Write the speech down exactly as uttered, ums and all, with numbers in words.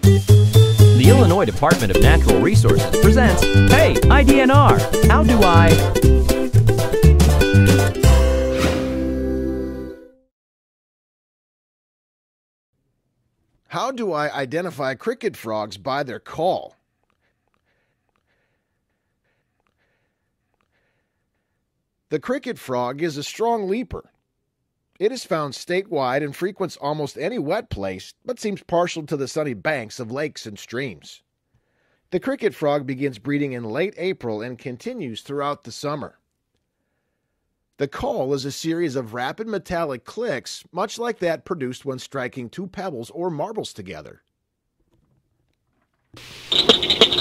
The Illinois Department of Natural Resources presents Hey, I D N R, how do I... How do I identify cricket frogs by their call? The cricket frog is a strong leaper. It is found statewide and frequents almost any wet place, but seems partial to the sunny banks of lakes and streams. The cricket frog begins breeding in late April and continues throughout the summer. The call is a series of rapid metallic clicks, much like that produced when striking two pebbles or marbles together.